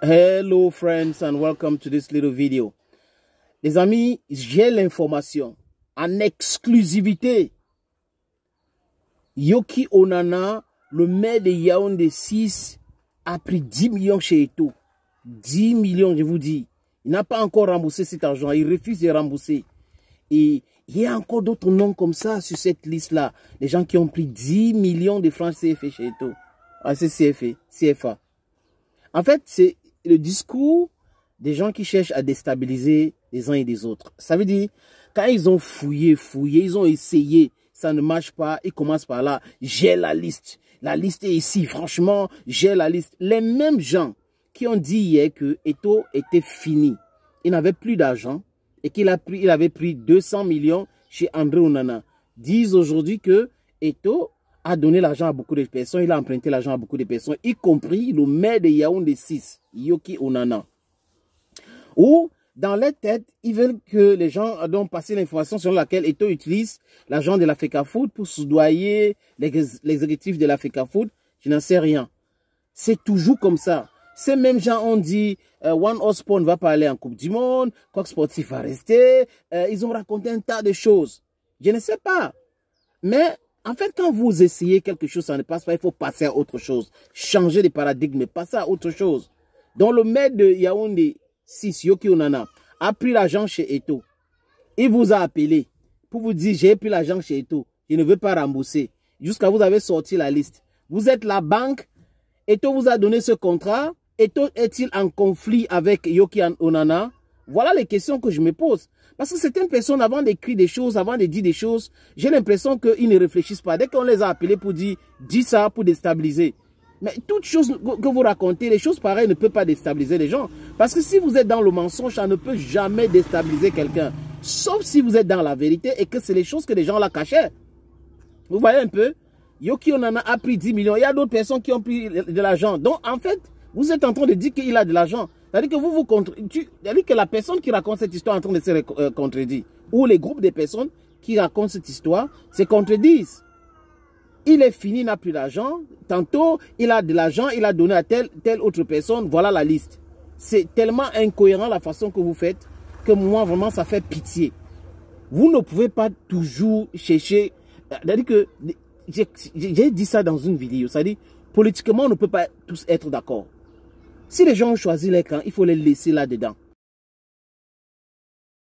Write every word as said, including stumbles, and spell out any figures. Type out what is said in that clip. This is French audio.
Hello friends and welcome to this little video. Les amis, j'ai l'information en exclusivité. Yoki Onana, le maire de Yaoundé six, a pris dix millions chez Eto. dix millions, je vous dis. Il n'a pas encore remboursé cet argent. Il refuse de rembourser. Et il y a encore d'autres noms comme ça sur cette liste-là. Les gens qui ont pris dix millions de francs C F A chez Eto. Ah, c'est C F A, C F A. En fait, c'est le discours des gens qui cherchent à déstabiliser les uns et les autres. Ça veut dire, quand ils ont fouillé, fouillé, ils ont essayé, ça ne marche pas, ils commencent par là, j'ai la liste. La liste est ici, franchement, j'ai la liste. Les mêmes gens qui ont dit hier que Eto était fini, il n'avait plus d'argent et qu'il a pris, il avait pris deux cents millions chez André Onana, disent aujourd'hui que Eto a donné l'argent à beaucoup de personnes, il a emprunté l'argent à beaucoup de personnes, y compris le maire de Yaoundé six, Yoki Onana. Ou, dans leur tête, ils veulent que les gens aient passé l'information selon laquelle Eto utilise l'argent de la FECAFOOT pour soudoyer l'exécutif de la FECAFOOT. Je n'en sais rien. C'est toujours comme ça. Ces mêmes gens ont dit euh, One Osborn va pas aller en Coupe du Monde, Coq Sportif va rester. Euh, ils ont raconté un tas de choses. Je ne sais pas. Mais en fait, quand vous essayez quelque chose, ça ne passe pas, il faut passer à autre chose. Changer de paradigme, passer à autre chose. Donc le maire de Yaoundé six, Yoki Onana, a pris l'argent chez Eto. Il vous a appelé pour vous dire, j'ai pris l'argent chez Eto, je ne veux pas rembourser. Jusqu'à vous avez sorti la liste. Vous êtes la banque, Eto vous a donné ce contrat. Eto est-il en conflit avec Yoki Onana? Voilà les questions que je me pose. Parce que certaines personnes, avant d'écrire des choses, avant de dire des choses, j'ai l'impression qu'ils ne réfléchissent pas. Dès qu'on les a appelés pour dire, dis ça pour déstabiliser. Mais toutes choses que vous racontez, les choses pareilles ne peuvent pas déstabiliser les gens. Parce que si vous êtes dans le mensonge, ça ne peut jamais déstabiliser quelqu'un. Sauf si vous êtes dans la vérité et que c'est les choses que les gens la cachaient. Vous voyez un peu? Yoki Onana a pris dix millions. Il y a d'autres personnes qui ont pris de l'argent. Donc, en fait, vous êtes en train de dire qu'il a de l'argent. C'est-à-dire que vous vous contredisez. C'est-à-dire que la personne qui raconte cette histoire est en train de se contredire. Ou les groupes de personnes qui racontent cette histoire se contredisent. Il est fini, il n'a plus d'argent. Tantôt, il a de l'argent, il a donné à telle, telle autre personne. Voilà la liste. C'est tellement incohérent la façon que vous faites que moi, vraiment, ça fait pitié. Vous ne pouvez pas toujours chercher. C'est-à-dire que j'ai dit ça dans une vidéo. C'est-à-dire, politiquement, on ne peut pas tous être d'accord. Si les gens ont choisi les camps, il faut les laisser là-dedans.